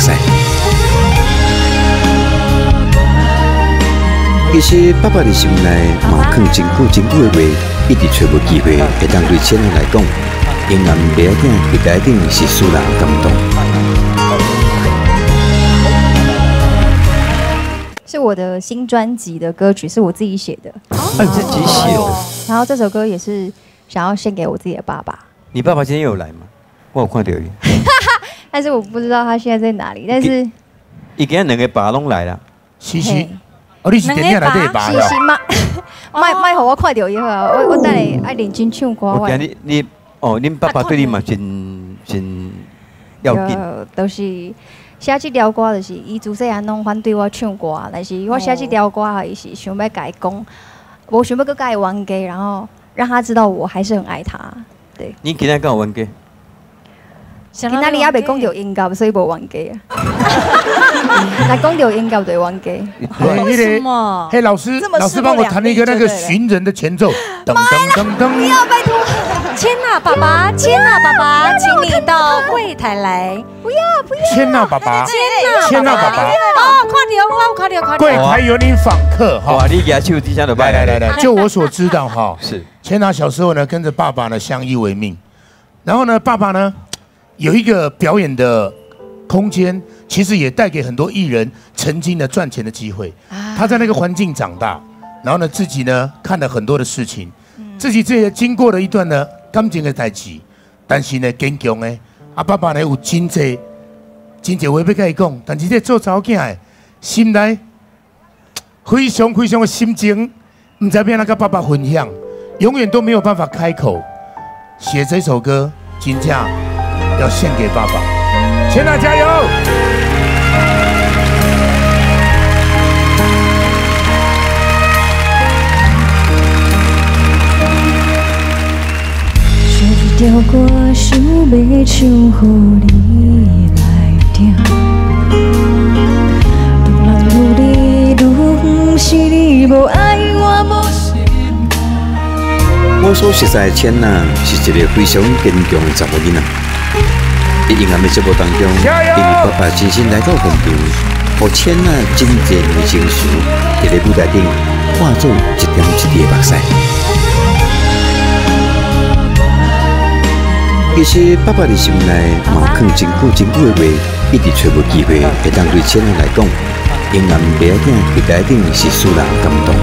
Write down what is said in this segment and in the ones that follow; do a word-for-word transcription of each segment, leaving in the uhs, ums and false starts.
屎。其实爸爸的心内嘛藏真久真久的话，一直找无机会会当对千人来讲，永远袂一定会一定是使人感动。 是我的新专辑的歌曲，是我自己写的。 哦，你自己写的。 然后这首歌也是想要献给我自己的爸爸。 你爸爸今天有来吗？我有看到伊。 但是我不知道他现在在哪里。但是， 伊今天两个爸拢来了。 是是。哦，你是电影内底爸呀？是是嘛，卖卖互我看到以后啊，我我等下爱认真唱歌。 我惊你你哦，恁爸爸对你嘛真真要紧。 都是写这条歌，就是伊自细汉拢反对我唱歌，但是我写这条歌，伊是想要甲伊讲，我想要佮甲伊冤家，然后让他知道我还是很爱他。对。 你今天跟我冤家？ 今仔日还未讲到音乐，所以无冤家啊。来讲到音乐就冤家。 为什么？嘿，老师，老师帮我弹一个那个寻人的前奏。 噔噔噔噔！不要，拜托！千娜爸爸，千娜爸爸，请你到柜台来。 不要不要！ 千娜爸爸，千娜爸爸。 哦，看到我，看到看到。 柜台有你访客哈。 哇，你给他手底下的拜。 来来来来，就我所知道哈， 是千娜小时候呢跟着爸爸呢相依为命，然后呢爸爸呢。有一个表演的空间，其实也带给很多艺人曾经的赚钱的机会。他在那个环境长大，然后呢，自己呢看了很多的事情，自己这也经过了一段呢感情的代志，但是呢坚强呢，啊爸爸呢有真济真济话要跟伊讲，但是这做查某囝的心内非常非常的心情，唔知要哪跟爸爸分享，永远都没有办法开口写这首歌，真正。要献给爸爸，千娜加油！ 这条歌想要唱予你来听，愈人愈你，愈不是你无爱我无心。 我所实在的千娜是一个非常坚强的查某囡仔。在阴暗的节目当中，因为爸爸真心来到现场，和千娜真侪的情绪，在咧舞台顶化作一点一滴的目屎。其实爸爸的心内嘛藏真久真久的话，一直找无机会会当对千娜来讲，永远袂一定会一定是使人感动。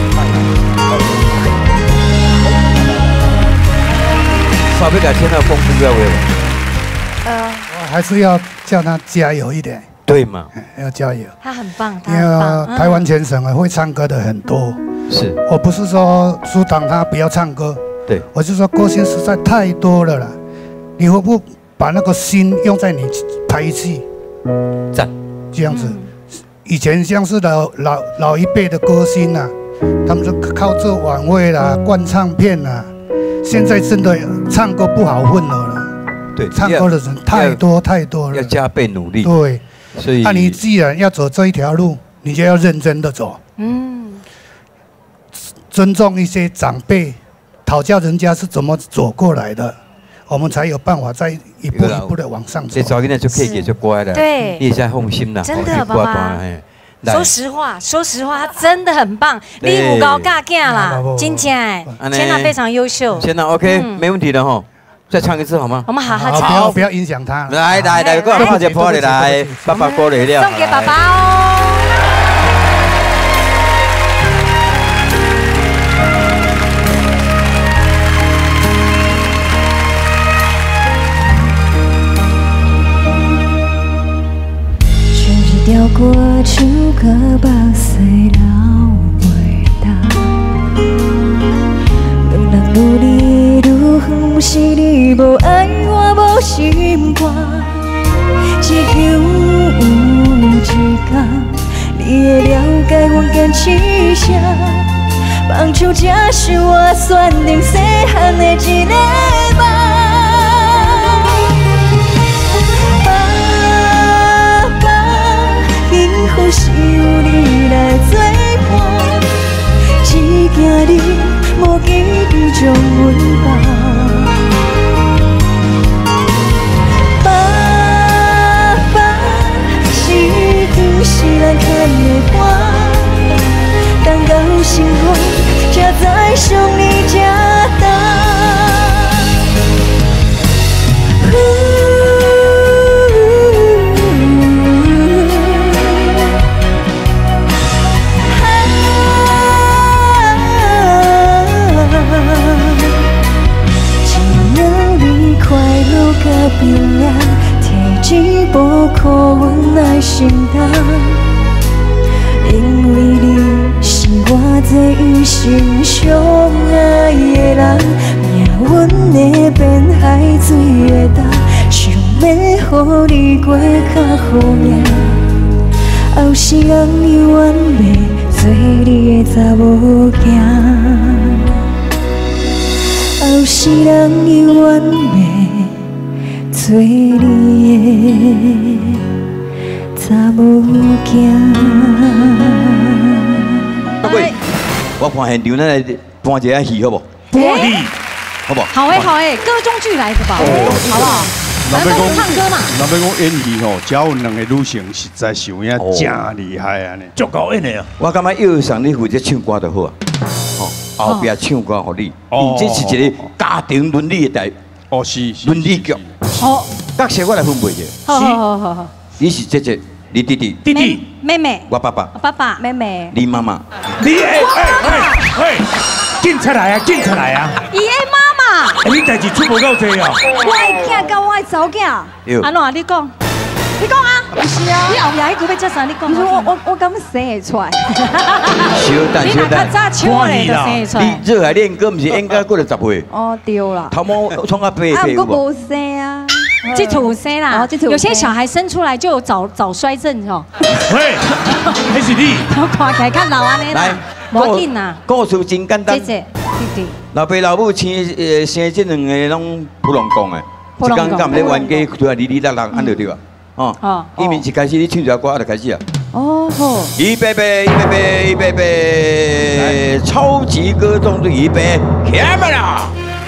稍微给千娜丰富表演。 呃，我还是要叫他加油一点。 对嘛？ 要加油。 他很棒，他因很棒。 为台湾全省啊，会唱歌的很多。 是。 我不是说阻挡他不要唱歌。 对。 我是说歌星实在太多了啦，你会不会把那个心用在你拍戏？ 赞。 这样子，以前像是老老老一辈的歌星啊，他们说靠这晚会啦、灌唱片啦。现在真的唱歌不好混了啦， 对， 唱歌的人太多太多了， 要加倍努力。 对， 所以， 那你既然要走这一条路，你就要认真的走，嗯，尊重一些长辈，讨教人家是怎么走过来的，我们才有办法再一步一步的往上走。 这早点就可以给就乖了， 对， 你也在放心啦， 真的，爸爸。说实话，说实话，他真的很棒，你有高架架啦，真正哎，千娜非常优秀。 千娜 OK， 没问题的哈，再唱一次好吗？ 我们好好唱， 不要不要影响他。 来来来，过来泡一泡的来，爸爸过来了， 送给爸爸哦。 唱一条歌唱到目屎流袂干，两人愈离愈远，是你无爱我无心肝。只求有一天，你会了解阮坚持啥，放手才是我选定细汉的一个梦。是有你来作伴，只惊你无记住将阮放。爸爸是将你吃干。只能你快乐甲冰凉，提一步靠阮来承担。因为你是我最一生相爱的人，命运的变海水会干，想要予你过较好命。后世人永远袂做你的查某囝，后世人永远袂做你的查某囝。 喂，我看现场咱来搬一下戏好不？ 搬戏， 好不好？ 好哎好哎，歌中剧来的吧，好不好？咱们唱歌嘛。 咱们讲演戏吼，只要有两个女性实在是有影真厉害啊呢， 足够演的啊！ 我感觉要上你负责唱歌就好啊，吼，后壁唱歌互你，因这是一个家庭伦理的代， 哦是伦理剧， 好， 角色我来分配者。 好好好好好。 你是姐姐，你弟弟， 弟弟， 妹妹， 我爸爸， 爸爸， 妹妹， 你妈妈， 你哎哎哎哎，紧出来啊，紧出来啊！ 伊的妈妈， 你代志出无够济哦。 我的囝甲我的查某囝， 安怎你讲？你讲啊？不是啊，你后壁迄句要叫啥？你讲。 你说我我我敢生会出来？ 小等你若较小等， 早唱咧，就生出你来。 热爱练歌，毋是应该过了十岁？ 哦，对啦。 头毛创啊白啊， 白有无？ 不过无生啊。 这土生啦哦，这土生有些小孩生出来就有早早衰症哦。 喂，那是你。 我看起来较老安尼啦，无要紧啦。 故事真简单。 姐姐，弟弟。 老爸老母生呃生这两个拢普通讲的，一讲讲咧冤家，拄啊哩哩啦啦，安就对啊。哦，因为一开始你唱条歌就开始啊。 哦好。 预备备，预备备，预备备，超级歌中的预备 ，camera。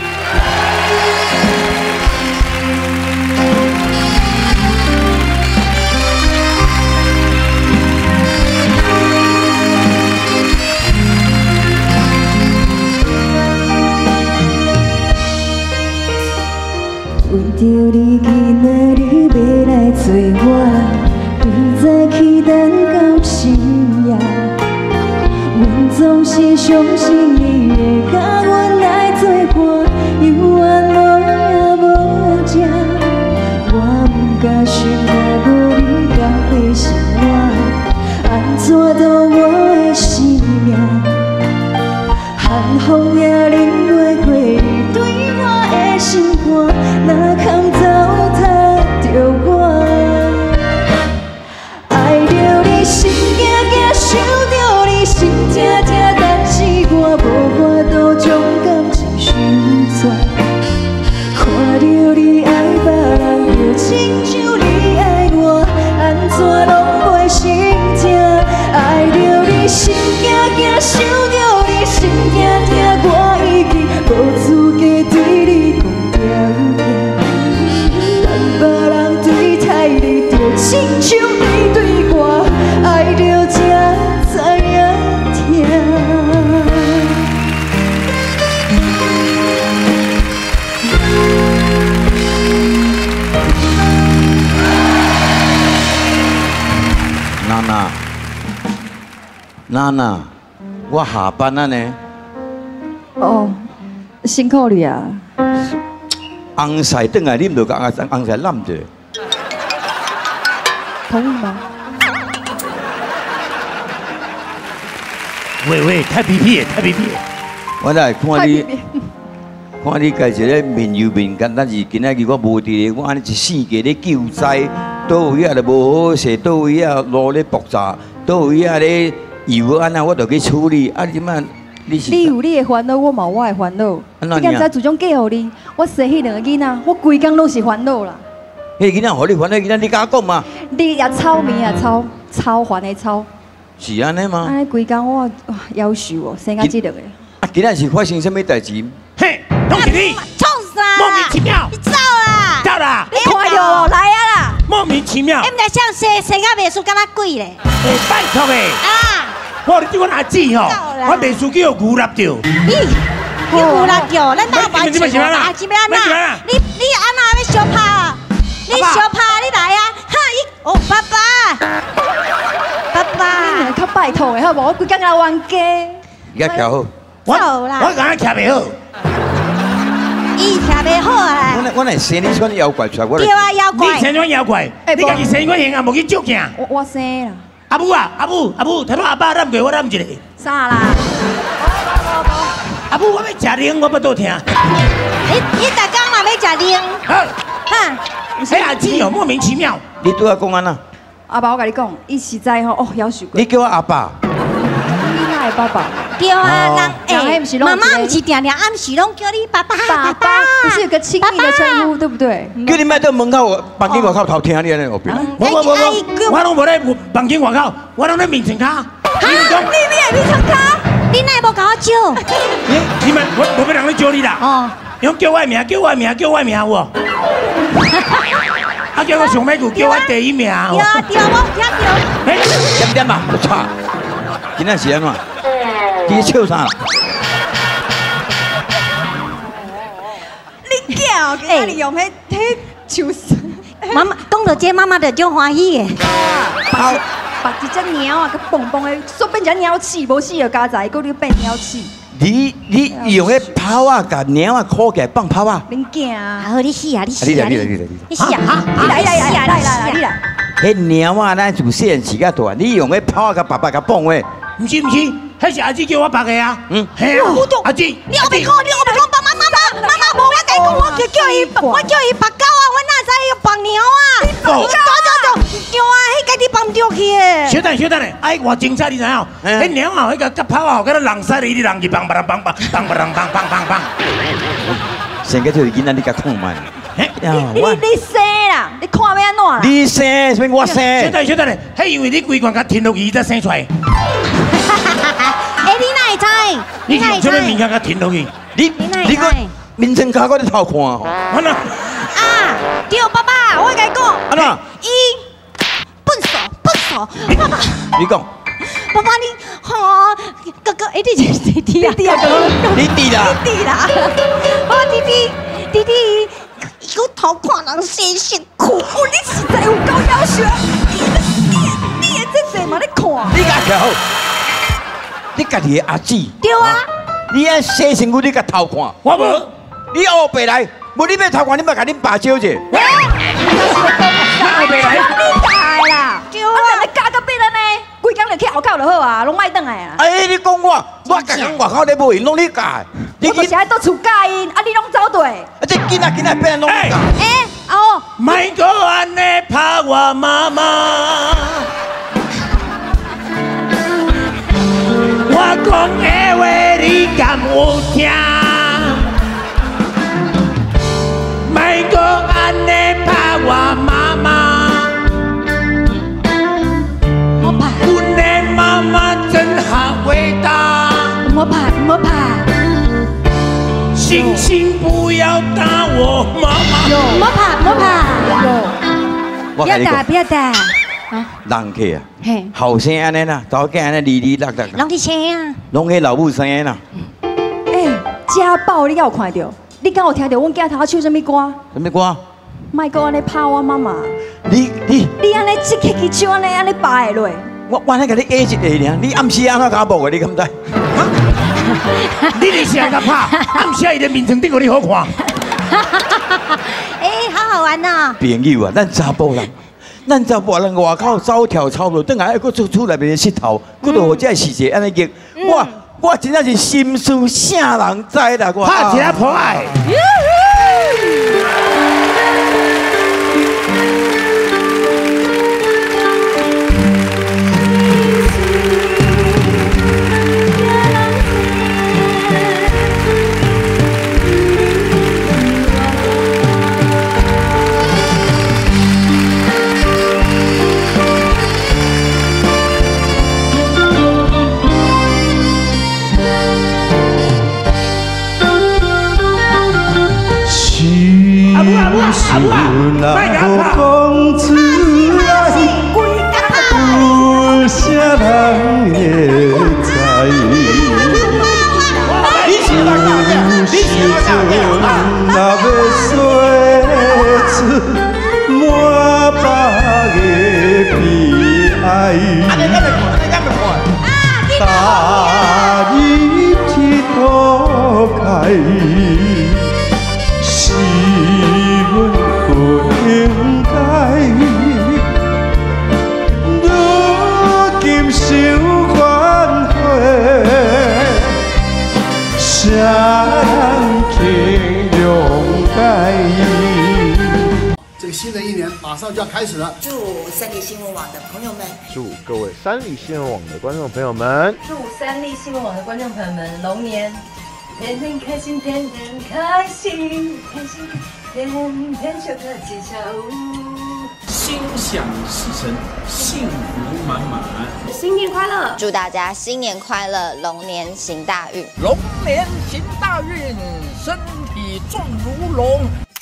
为着你今仔日要来做我，对早起等到深夜，阮总是相信你会甲阮来作伴，犹原路也无正，我不敢想若无你敢会生活，安怎度我的生命？寒风也淋袂过你对我的心肝，哪通糟蹋着我？爱着你心惊惊，想着你心痛痛，但是我无法度将感情收转。看着你爱别人，就亲像你爱我，安怎拢袂心痛？爱着你心惊惊，想着你心痛痛，我已经无资格对你讲条件。但别人对待你，就亲像你对我，爱着才知影疼。 娜娜，娜娜，我下班了呢。 哦，辛苦你啊。 红菜转来，你唔就甲红红菜揽着。 同意吗？ 喂喂，太皮皮，太皮皮。 我来看你，看你家一个面油面干，但是今仔日我无伫，我安尼一世纪咧救灾，倒位啊就无好势，倒位啊路咧爆炸，倒位啊咧油安那我就去处理。啊，你嘛你是？ 你有你的烦恼，我嘛有我的烦恼。你敢知自种嫁互你，我生迄两个囡仔，我规工拢是烦恼啦。 迄囡仔互你烦恼，囡仔你敢讲嘛？ 你也操面也操，操烦的操。 是安尼吗？ 安尼规工我夭寿哦，生到这两个。 啊，今仔是发生什么代志？ 嘿，拢是你， 冲啥？ 莫名其妙。 你走啦！ 到啦！ 你看到来啊啦！ 莫名其妙。 你唔知像生生啊，袂输敢若鬼咧。 哎，拜托诶。 啊！ 我你这款阿姊吼，我袂输叫牛lap着。 咦，牛lap着，咱大把钱啊，阿姊要安那？你你安那要小拍？你小拍，你来啊！哈，伊哦，爸爸，爸爸， 较拜托的好无？我规工来冤家。 而家徛好。 我我敢徛袂好。 伊徛袂好啊！ 我我来生你穿妖怪出来，我来。 对啊，妖怪。 你生穿妖怪，你家己生款型啊，无去照镜。 我我生啦。 阿母啊，阿母阿母，头拄阿爸揽过我揽一个。 啥啦？ 阿母，我要食零，我要倒听。 你你逐工嘛要食零？ 好， 哈。 哎阿姊哦，莫名其妙。 你对我讲安那？ 阿爸，我甲你讲，伊实在吼哦，夭寿过。 你叫我阿爸。 你哪会爸爸？ 对啊，人哎，妈妈不是定定暗时拢叫你爸爸爸爸， 不是有个亲密的称呼，对不对？ 叫你莫到门口房间外口偷听你安尼后边。 我我我我，我拢无咧房间外口，我拢咧面前卡。 你你你面前卡？你哪会无甲我招？ 你你们我无要人咧招你啦。哦。用叫我名，叫我名，叫我名有无？啊！叫我上尾句，叫我第一名。 对啊对啊，我听到。 哎，点点嘛，我操！今仔是安怎？你笑啥？ 你叫，哎，你用迄迄手势。 妈妈讲到这，妈妈就就欢喜的。 把把一只猫啊，个蹦蹦的，说变只鸟鼠，无死就加在，搁你变鸟鼠。 你你用迄炮啊，甲鸟啊箍起来放炮啊？ 恁惊啊！ 好，你死啊！你死啊！ 你来你来你来你死啊！ 你来来来来来来你来。 迄鸟啊，咱自细汉时甲大，你用迄炮啊，甲爸爸甲放诶。 唔是唔是，迄是阿姊叫我绑的啊。嗯，系啊。阿姊， 你后面讲，你后面讲，爸妈妈妈妈妈，无我甲讲，我叫叫伊，我叫伊绑狗啊，我哪知伊绑鸟啊？走走走，对啊，迄家己绑唔着去的。 小等小等咧，哎，我精彩你知影？迄鸟啊，迄个甲炮啊，甲咱人塞里，你人去绑，绑绑绑绑绑绑绑绑绑。 生个就是囡仔，你甲看慢。 你你你生啦，你看要安怎啦？ 你生，什么我生？ 小等小等咧，迄因为你规罐甲停落去才生出来。 哎，你哪会知？ 你用什么物件甲停落去？ 你你个面前卡我咧偷看吼。 我哪？ 啊，对，爸爸，我甲你讲。 安怎？ 伊笨手笨手，爸爸。 你讲。 爸爸你，哈，哥哥，哎，你是弟弟啊？ 弟弟啊，你弟啦。 弟弟啦，爸爸弟弟弟弟，伊个偷看人生辛苦，哦，你实在有够要求。你你你这这嘛咧看？ 你家徛好。你家己的阿姊。 对啊。 你啊洗身躯，你甲偷看。 我无。 你后背来，无你要偷看，你莫甲恁爸招者。 后背来。你大啦。对啊。啊，你嫁个别人呢？规工就去后口就好啊，拢莫转来啊。 哎，你讲我，我家讲外口咧无闲，拢你教。 我就是爱倒厝教因，啊，你拢走对。 啊，这囡仔囡仔变拢你教。 哎，哦。 莫搁安尼拍我妈妈。我讲的话你敢有听？莫搁安尼拍我妈妈。 我怕。 阮的妈妈真好伟大。 我怕，我怕。 星星不要打我妈妈。 我怕，我怕。不要打，不要打。 人客啊，后生安尼啦，查囝安尼哩哩落落。 拢去生啊？ 拢迄老母生的啦。 哎，家暴你有看到？你敢有听到阮囝头唱什么歌？ 什么歌？ 莫搁安尼拍我妈妈。 你你你安尼即起去唱安尼安尼拍落。 我我咧甲你下一下尔，你暗时安怎搞无的？你敢知？ 你伫啥甲拍？暗时伊咧面前顶互你好看。 哎，好好玩呐！ 朋友啊，咱查甫人。咱查甫人外口走跳操路，等下还搁出厝内面佚佗，搁到这世界安尼激，我我真正是心思啥人知啦，我拍一下破爱。 新的一年马上就要开始了， 祝三立新闻网的朋友们， 祝各位三立新闻网的观众朋友们， 祝三立新闻网的观众朋友们龙年天天开心，天天开心，开心天天就可吉祥， 心想事成，幸福满满， 新年快乐！ 祝大家新年快乐，龙年行大运， 龙年行大运，身体壮如龙。